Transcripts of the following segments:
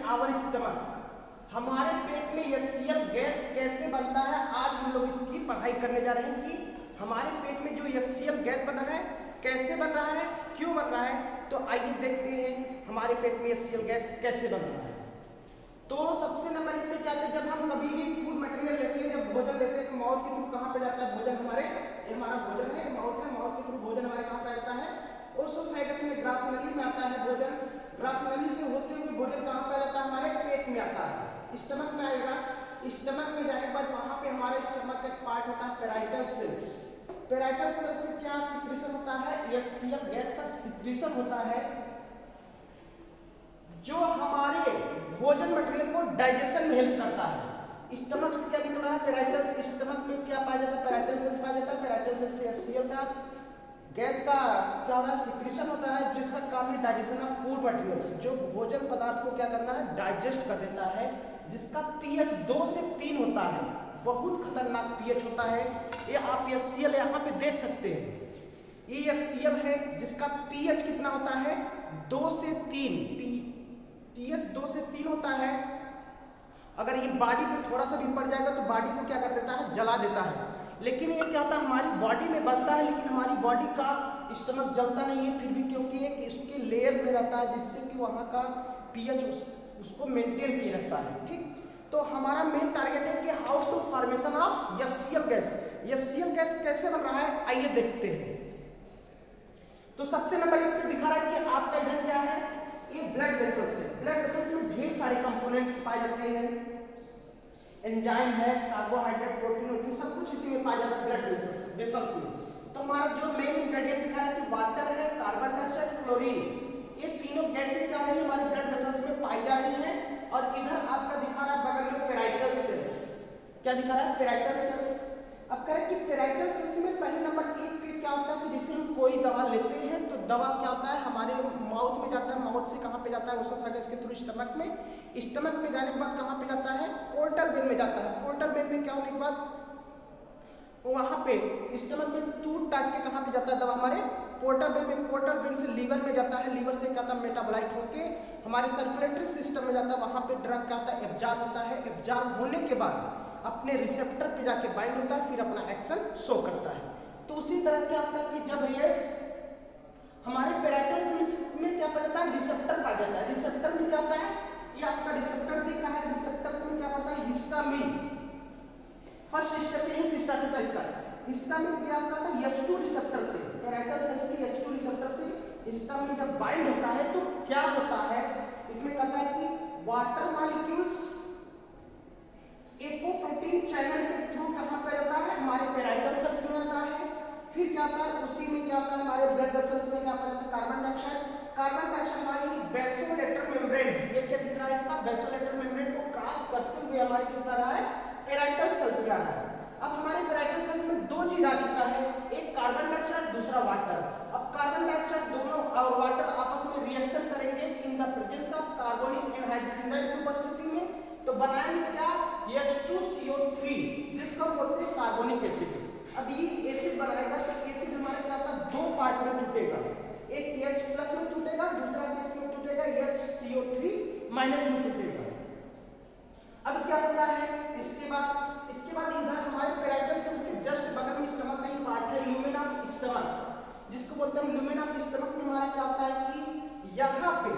Our stomach, हमारे पेट में HCl gas कैसे बनता है, आज हम लोग इसकी पढ़ाई करने जा रहे हैं कि हमारे पेट में जो HCl गैस बना है कैसे बन रहा है, क्यों बन रहा है। तो आइए देखते हैं हमारे पेट में HCl गैस कैसे बन रहा है। तो सबसे नंबर एक पे क्या है, जब हम कभी भी फूड मटेरियल लेते हैं, जब भोजन लेते हैं तो माउथ के थ्रू कहाँ पे जाता है भोजन, हमारा भोजन है, माउथ है, माउथ के थ्रू भोजन हमारे कहाँ पे आता है, ओसोफेगस में, ग्रास नली में आता है भोजन। ग्रास नली से होते हुए भोजन कहाँ पे जाता है, हमारे पेट में आता है, स्टमक में आएगा। स्टमक में जाने के बाद वहाँ पे हमारे स्टमक का एक पार्ट होता है पेराइटल सेल्स। पेराइटल सेल्स से क्या सिक्रीशन होता है, HCl गैस का सिक्रीशन होता है, जो हमारे भोजन मटेरियल को डाइजेशन में हेल्प करता है। स्टमक से क्या निकल रहा है, पेराइटल, स्टमक में क्या पाया जाता है, पेराइटल सेल पाया जाता है। पेराइटल सेल से HCl का गैस का क्या हो रहा है, सिक्रीशन होता है, जिसका काम है डाइजेशन ऑफ फूड मटेरियल्स, जो भोजन पदार्थ को क्या करना है, डाइजेस्ट कर देता है, जिसका pH 2 से 3 होता है, बहुत खतरनाक pH होता है। ये आप HCl यहाँ पे देख सकते हैं, ये HCl है जिसका pH कितना होता है, 2 से 3, pH 2 से 3 होता है। अगर ये बॉडी पे थोड़ा सा भी पड़ जाएगा तो बॉडी को क्या कर देता है, जला देता है। लेकिन ये क्या होता है, हमारी बॉडी में बनता है, लेकिन हमारी बॉडी का स्टमक जलता नहीं है फिर भी, क्योंकि एक इसके लेयर में रहता है, जिससे कि वहाँ का pH उसको मेंटेन किए रखता है। ठीक, तो हमारा मेन टारगेट है कि how to formation of HCl gas. HCl gas कैसे बन रहा है, आइए देखते हैं। तो सबसे नंबर एक पे दिखा रहा है कि आपका इधर क्या है, ये ब्लड वेसल्स है। ब्लड वेसल्स में ढेर सारे कंपोनेंट्स पाए जाते हैं, एंजाइम है, कार्बोहाइड्रेट, प्रोटीन, सब कुछ इसी में पाया जाता है ब्लड वेसल्स में। तो हमारा जो मेन इंग्रेडिएंट दिखा रहा है कि वाटर है, कार्बन डाइऑक्साइड, क्लोरीन, ये तीनों गैसें क्या है हमारे ब्लड वेसल्स में पाई जा रही हैं। और इधर आपका दिखा रहा है बगल में पेराइटल सेल्स, क्या दिखा रहा है, पेराइटल सेल्स। अब कह रहे कि पेराइटल सेल्स में पहले नंबर एक पे क्या होता है कि जैसे हम कोई दवा लेते हैं तो दवा क्या होता है, हमारे माउथ में जाता है, माउथ से कहाँ पे जाता है, ओसोफेगस के थ्रू स्टमक में, स्टमक में जाने के बाद कहाँ पे जाता है, पोर्टल वेन में जाता है। पोर्टल वेन में क्या होने के बाद वहाँ पे स्टमक में टूट टाट के कहाँ पे जाता है दवा, हमारे पोर्टल वेन में। पोर्टल वेन से लीवर में जाता है, लीवर से क्या होता है, मेटाबोलाइट होके हमारे सर्कुलेटरी सिस्टम में जाता है, वहाँ पे ड्रग क्या होता है, एब्जॉर्ब होता है। एब्जॉर्ब होने के बाद अपने रिसेप्टर पे जाके बाइंड होता है, फिर अपना एक्शन शो करता है। तो उसी तरह क्या होता है कि जब ये हमारे पेराइटल में क्या पाया जाता है, रिसेप्टर पाया जाता है। रिसेप्टर में क्या होता है, ये आपका रिसेप्टर दिख रहा है, रिसेप्टर में क्या होता है, हिस्टामिन। फर्स्ट स्टेप यही से स्टार्ट होता है इसका। हिस्टामिन क्या होता है, H2 रिसेप्टर से, पेराइटल सेल्स के H2 रिसेप्टर से हिस्टामिन जब बाइंड होता है तो क्या होता है, इसमें कहता है कि वाटर मॉलिक्यूल्स एपोप्रोटीन चैनल के थ्रू कहाँ पे जाता है, हमारे पेराइटल सेल्स में आता है। फिर क्या होता है, उसी में क्या होता है, हमारे ब्लड वेसल्स में क्या होता है, कार्बन डाइऑक्साइड। कार्बन डाइऑक्साइड हमारी बेसोलेटर मेम्ब्रेन, ये क्या दिख रहा है इसका, बेसोलेटर मेम्ब्रेन को क्रॉस करते हुए हमारे किस आ रहा है, पेराइटल सेल्स में आ रहा है। अब हमारे पेराइटल सेल्स में दो चीज आ चुका है, एक कार्बन डाइऑक्साइड, दूसरा वाटर। अब कार्बन डाइऑक्साइड दोनों और वाटर आपस में रिएक्शन करेंगे in the presence of carbonic anhydrase की उपस्थिति में, तो बनाएंगे क्या, H2CO3, जिसको बोलते हैं कार्बोनिक एसिड। अब ये एसिड बनाएगा तो एसिड हमारे क्या होता है, दो पार्ट में टूटेगा, एक H+ में टूटेगा, दूसरा किस में टूटेगा, HCO3- में टूटेगा। अब क्या होता है, इसके बाद इधर हमारे पेराइटल सेल्स के जस्ट बगल में स्टमक का ही पार्ट है, लुमेन ऑफ स्टमक, जिसको बोलते हैं लुमेन ऑफ स्टमक में हमारा क्या होता है कि यहाँ पे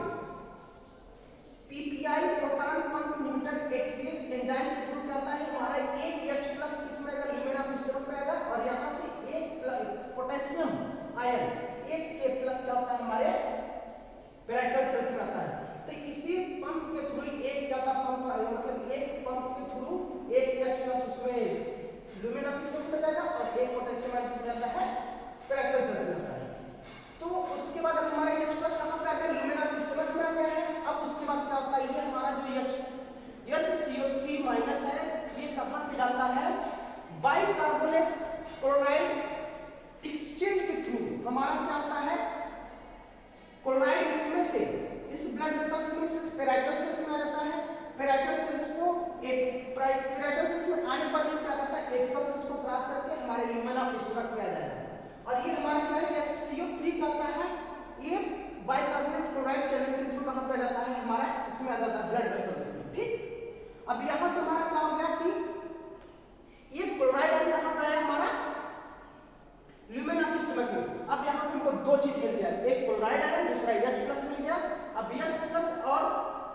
PPI proton pump inhibitor ATPase enzyme के थ्रू क्या होता है, हमारा एक H+ इसमें अगर लुमेन ऑफ स्टमक में आएगा और यहाँ से एक पोटेशियम आयन, एक K+ क्या होता है हमारे पेराइटल सेल्स में आता है। तो इसी पंप के थ्रू एक क्या होता है, पंप मतलब एक पंप के थ्रू एक H+ उसमें लुमेन ऑफ स्टमक में जाएगा और एक पोटेशियम आयन किसमें आता है, पेराइटल सेल्स में आता है। तो उसके बाद अब हमारा H+ कहाँ पे आ गया, लुमेन ऑफ स्टमक में आ गया है। अब उसके बाद क्या होता है, ये हमारा जो HCO3- है, ये कहाँ पे जाता है, बाइकार्बोनेट क्लोराइड एक्सचेंज के थ्रू हमारा क्या होता है, क्लोराइड इसमें से इस ब्लड वेसल्स में से पेराइटल सेल्स में आ जाता है। पेराइटल सेल्स को एक पेराइटल सेल्स में आने पर ये क्या करता है, एपिकल सेल्स को क्रॉस करके हमारे लुमेन ऑफ स्टमक में आ जाएगा। और ये हमारा क्या है, HCO3 कहता है, ये बाइकार्बोनेट क्लोराइड चैनल के थ्रू कहाँ पे जाता है, हमारा किसमें आ जाता है, ब्लड वेसल्स में। ठीक, अब यहां से हमारा क्या हो गया कि ये क्लोराइड आयन कहां पे आया हमारा, ल्यूमेन ऑफ स्टमक में। अब यहाँ पे हमको दो चीज मिल गया, एक क्लोराइड आयन, दूसरा H+ मिल गया। अब H+ और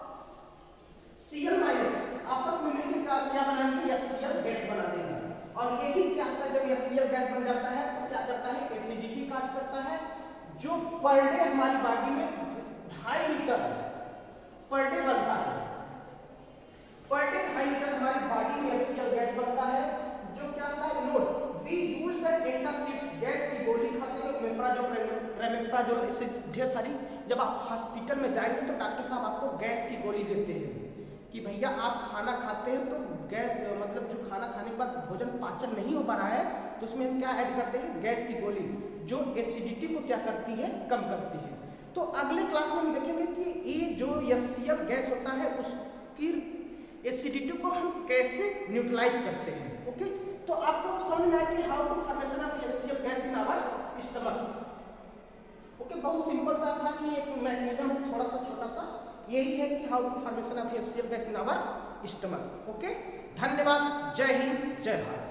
Cl- आपस में मिलकर क्या बनाएंगे, HCl गैस बना देंगे। और यही क्या होता है, जब HCl गैस बन जाता है तो क्या करता है, एसिडिटी काज करता है, जो पर डे हमारी बॉडी में 2.5 लीटर पर डे बनता है। पर डे 2.5 लीटर हमारी बॉडी में HCl गैस बनता है, जो क्या होता है, note we use the antacids, gas की गोली खाते हैं, मेप्राजोल, इससे ढेर सारी। जब आप हॉस्पिटल में जाएंगे तो डॉक्टर साहब आपको गैस की गोली देते हैं कि भैया आप खाना खाते हैं तो गैस, मतलब जो खाना खाने के बाद भोजन पाचन नहीं हो पा रहा है तो उसमें हम क्या ऐड करते हैं, गैस की गोली, जो एसिडिटी को क्या करती है, कम करती है। तो अगले क्लास में हम देखेंगे कि ये जो HCl गैस होता है उसकी एसिडिटी को हम कैसे न्यूट्रलाइज करते हैं। ओके, तो आपको समझ में आया कि how to formation of HCl gas in our stomach. Okay, बहुत सिंपल सा था कि एक मैकेनिज्म है, थोड़ा सा छोटा सा, यही है कि how to formation of HCl gas in our stomach. Okay, धन्यवाद, जय हिंद, जय भारत।